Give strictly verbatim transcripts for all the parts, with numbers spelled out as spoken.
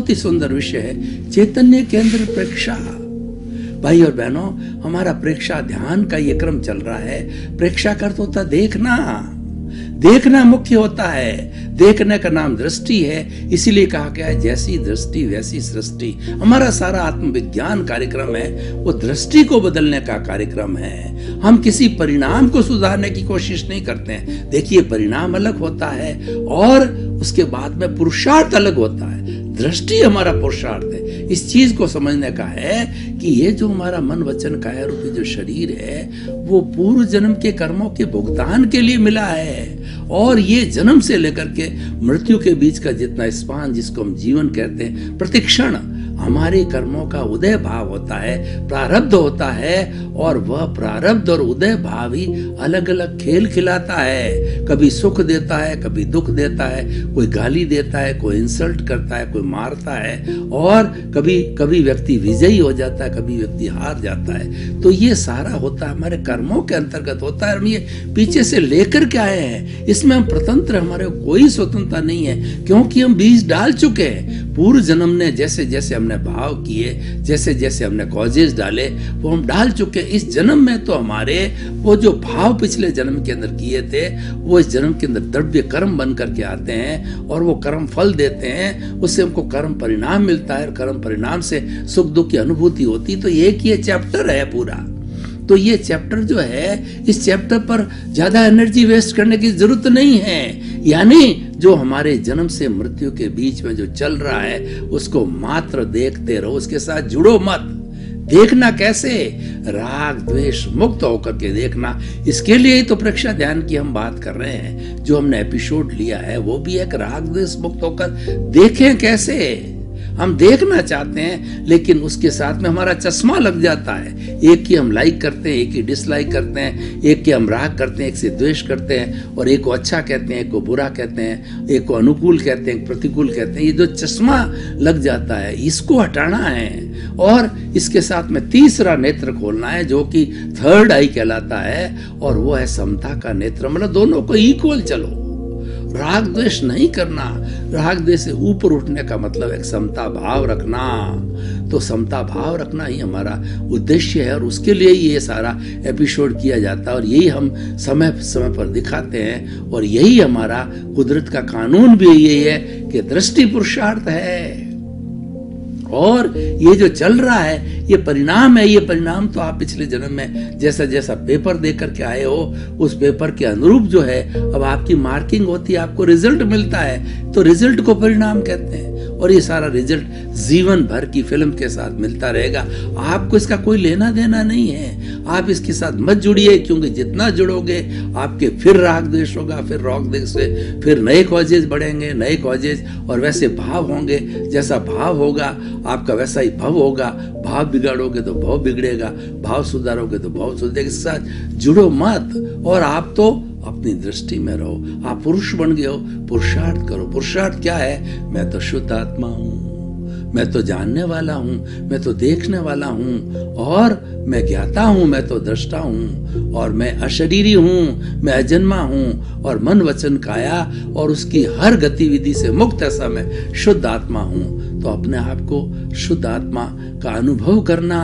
बहुत ही सुंदर विषय है, चैतन्य केंद्र प्रेक्षा। भाई और बहनों, हमारा प्रेक्षा ध्यान का ये क्रम चल रहा है। प्रेक्षा का अर्थ होता देखना, देखना मुख्य होता है। देखने का नाम दृष्टि है, इसीलिए कहा गया है जैसी दृष्टि वैसी सृष्टि। हमारा सारा आत्मविज्ञान कार्यक्रम है वो दृष्टि को बदलने का कार्यक्रम है। हम किसी परिणाम को सुधारने की कोशिश नहीं करते हैं। देखिए, परिणाम अलग होता है और उसके बाद में पुरुषार्थ अलग होता है। दृष्टि हमारा पुरुषार्थ है। इस चीज को समझने का है कि ये जो हमारा मन वचन काया रूपी जो शरीर है वो पूर्व जन्म के कर्मों के भुगतान के लिए मिला है। और ये जन्म से लेकर के मृत्यु के बीच का जितना स्पान, जिसको हम जीवन कहते हैं, प्रतिक्षण हमारे कर्मों का उदय भाव होता है, प्रारब्ध होता है। और वह प्रारब्ध और उदय भाव ही अलग अलग खेल खिलाता है। कभी सुख देता है, कभी दुख देता है, कोई गाली देता है, कोई इंसल्ट करता है, कोई मारता है, और कभी कभी व्यक्ति विजयी हो जाता है, कभी व्यक्ति हार जाता है। तो ये सारा होता है हमारे कर्मों के अंतर्गत होता है। हम ये पीछे से लेकर के आए हैं, इसमें हम स्वतंत्र, हमारे कोई स्वतंत्रता नहीं है, क्योंकि हम बीज डाल चुके हैं। पूर्व जन्म ने जैसे जैसे हमने भाव किए, जैसे जैसे हमने कॉजेज डाले, वो हम डाल चुके। इस जन्म में तो हमारे वो जो भाव पिछले जन्म के अंदर किए थे वो इस जन्म के अंदर द्रव्य कर्म बन करके आते हैं और वो कर्म फल देते हैं। उससे हमको कर्म परिणाम मिलता है और कर्म परिणाम से सुख दुख की अनुभूति होती। तो एक ये चैप्टर है पूरा। तो ये चैप्टर जो है, इस चैप्टर पर ज्यादा एनर्जी वेस्ट करने की जरूरत नहीं है। यानी जो हमारे जन्म से मृत्यु के बीच में जो चल रहा है उसको मात्र देखते रहो, उसके साथ जुड़ो मत। देखना कैसे? राग द्वेष मुक्त होकर के देखना। इसके लिए ही तो प्रेक्षा ध्यान की हम बात कर रहे हैं। जो हमने एपिसोड लिया है वो भी एक राग द्वेष मुक्त होकर देखें कैसे। हम देखना चाहते हैं लेकिन उसके साथ में हमारा चश्मा लग जाता है। एक की हम लाइक करते हैं, एक की डिसलाइक करते हैं, एक के हम राग करते हैं, एक से द्वेष करते हैं, और एक को अच्छा कहते हैं, एक को बुरा कहते हैं, एक को अनुकूल कहते हैं, एक प्रतिकूल कहते हैं। ये जो चश्मा लग जाता है इसको हटाना है और इसके साथ में तीसरा नेत्र खोलना है जो कि थर्ड आई कहलाता है, और वो है समता का नेत्र। मतलब दोनों को इक्वल चलो, राग द्वेष नहीं करना। राग द्वेष से ऊपर उठने का मतलब एक समता भाव रखना। तो समता भाव रखना ही हमारा उद्देश्य है और उसके लिए ही ये सारा एपिसोड किया जाता है और यही हम समय समय पर दिखाते हैं। और यही हमारा कुदरत का कानून भी यही है कि दृष्टि पुरुषार्थ है। और ये जो चल रहा है ये परिणाम है। ये परिणाम तो आप पिछले जन्म में जैसा जैसा पेपर दे करके आए हो उस पेपर के अनुरूप जो है अब आपकी मार्किंग होती है, आपको रिजल्ट मिलता है, तो रिजल्ट को परिणाम कहते हैं। और ये सारा रिजल्ट जीवन भर की फिल्म के साथ मिलता रहेगा। आपको इसका कोई लेना देना नहीं है। आप इसके साथ मत जुड़िए, क्योंकि जितना जुड़ोगे आपके फिर राग द्वेष होगा, फिर राग द्वेष से फिर नए कॉजेज बढ़ेंगे, नए कॉजेज, और वैसे भाव होंगे। जैसा भाव होगा आपका वैसा ही भव होगा। भाव बिगाड़ोगे तो भाव बिगड़ेगा, भाव सुधारोगे तो भाव सुधरेगा। इसके साथ जुड़ो मत और आप तो अपनी दृष्टि में रहो। आप पुरुष बन गए हो, पुरुषार्थ करो। पुरुषार्थ क्या है? मैं तो शुद्ध आत्मा हूँ, मैं तो जानने वाला हूँ, मैं तो देखने वाला हूँ, और मैं ज्ञाता हूँ, मैं तो दृष्टा हूँ, और मैं अशरीरी हूँ, मैं अजन्मा हूँ, और मन वचन काया और उसकी हर गतिविधि से मुक्त ऐसा मैं शुद्ध आत्मा हूँ। तो अपने आप को शुद्ध आत्मा का अनुभव करना।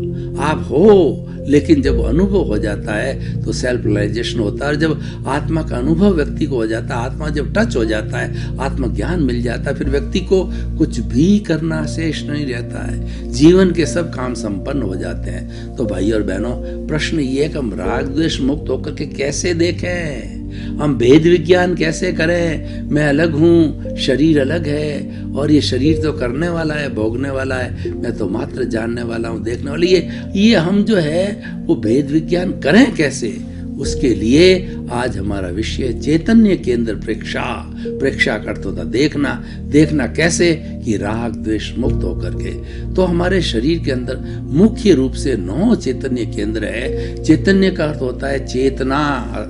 आप हो, लेकिन जब अनुभव हो जाता है तो सेल्फ रियलाइजेशन होता है। और जब आत्मा का अनुभव व्यक्ति को हो जाता है, आत्मा जब टच हो जाता है, आत्मज्ञान मिल जाता है, फिर व्यक्ति को कुछ भी करना शेष नहीं रहता है। जीवन के सब काम संपन्न हो जाते हैं। तो भाई और बहनों, प्रश्न ये है कि हम राग द्वेष मुक्त होकर के कैसे देखें, हम भेद विज्ञान कैसे करें। मैं अलग हूँ, शरीर अलग है, और ये शरीर तो करने वाला है, भोगने वाला है, मैं तो मात्र जानने वाला हूँ, देखने वाला। ये ये हम जो है वो भेद विज्ञान करें कैसे? उसके लिए आज हमारा विषय चैतन्य केंद्र प्रेक्षा। प्रेक्षा करता होता देखना। देखना कैसे? कि राग द्वेष मुक्त होकर के। तो हमारे शरीर के अंदर मुख्य रूप से नौ चैतन्य केंद्र है। चैतन्य का अर्थ होता है चेतना।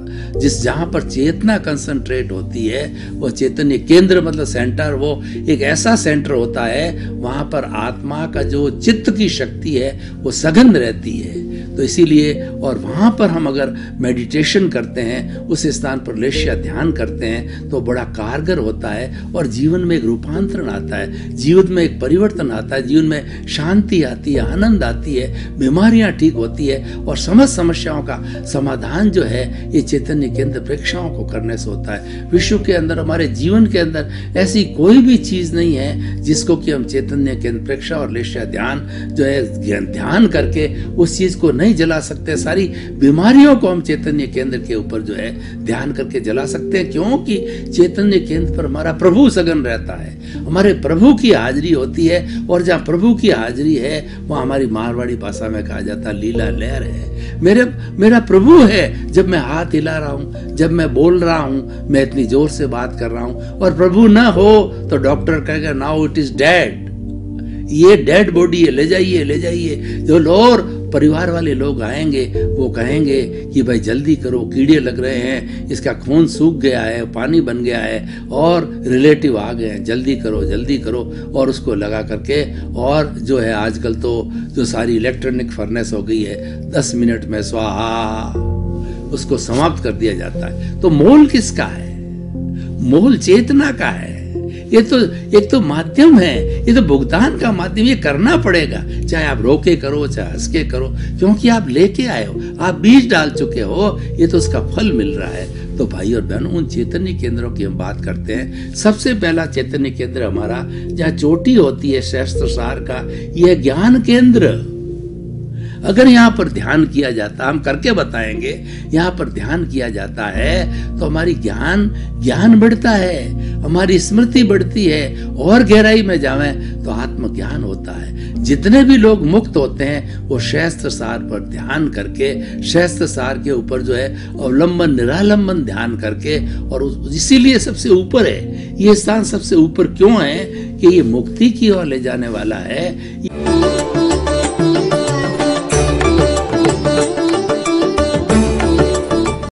जिस जहां पर चेतना कंसंट्रेट होती है वो चैतन्य केंद्र मतलब सेंटर। वो एक ऐसा सेंटर होता है वहां पर आत्मा का जो चित्त की शक्ति है वो सघन रहती है। तो इसीलिए, और वहाँ पर हम अगर मेडिटेशन करते हैं, उस स्थान पर लेश्या ध्यान करते हैं, तो बड़ा कारगर होता है और जीवन में एक रूपांतरण आता है, जीवन में एक परिवर्तन आता है, जीवन में शांति आती है, आनंद आती है, बीमारियां ठीक होती है और समस्त समस्याओं का समाधान जो है ये चैतन्य केंद्र प्रेक्षाओं को करने से होता है। विश्व के अंदर, हमारे जीवन के अंदर ऐसी कोई भी चीज नहीं है जिसको कि हम चैतन्य केंद्र प्रेक्षा और लेश्या ध्यान जो है ध्यान करके उस चीज को नहीं जला सकते। सारी बीमारियों को हम चैतन्य केंद्र के ऊपर जो है ध्यान करके जला सकते हैं, क्योंकि चैतन्य केंद्र पर हमारा प्रभु सघन रहता है, हमारे प्रभु की हाजिरी होती है, और जहाँ प्रभु की हाजिरी है वहाँ हमारी मारवाड़ी भाषा में कहा जाता है लीला लहर है। मेरे मेरा प्रभु है, जब मैं हाथ हिला रहा हूँ, जब मैं बोल रहा हूँ, मैं इतनी जोर से बात कर रहा हूँ, और प्रभु ना हो तो डॉक्टर कहेगा नाउ इट इज डेड, ये डेड बॉडी है, ले जाइए ले जाइए। जो लोग परिवार वाले लोग आएंगे वो कहेंगे कि भाई जल्दी करो, कीड़े लग रहे हैं, इसका खून सूख गया है, पानी बन गया है, और रिलेटिव आ गए हैं, जल्दी करो जल्दी करो, और उसको लगा करके, और जो है आजकल तो जो सारी इलेक्ट्रॉनिक फर्नेस हो गई है, दस मिनट में स्वाहा उसको समाप्त कर दिया जाता है। तो मोल किसका है? मोल चेतना का है। ये तो एक तो माध्यम है, ये तो भुगतान का माध्यम, ये करना पड़ेगा, चाहे आप रोके करो चाहे हंस के करो, क्योंकि आप लेके आए हो, आप बीज डाल चुके हो, ये तो उसका फल मिल रहा है। तो भाई और बहनों, उन चैतन्य केंद्रों की हम बात करते हैं। सबसे पहला चैतन्य केंद्र हमारा जहाँ चोटी होती है शास्त्र सार का, यह ज्ञान केंद्र। अगर यहाँ पर ध्यान किया जाता, हम करके बताएंगे, यहाँ पर ध्यान किया जाता है तो हमारी ज्ञान ज्ञान बढ़ता है, हमारी स्मृति बढ़ती है, और गहराई में जावें तो आत्मज्ञान होता है। जितने भी लोग मुक्त होते हैं वो शास्त्र सार पर ध्यान करके, शास्त्र सार के ऊपर जो है अवलंबन निरालंबन ध्यान करके, और इसीलिए सबसे ऊपर है ये स्थान। सबसे ऊपर क्यों है? कि ये मुक्ति की ओर ले जाने वाला है।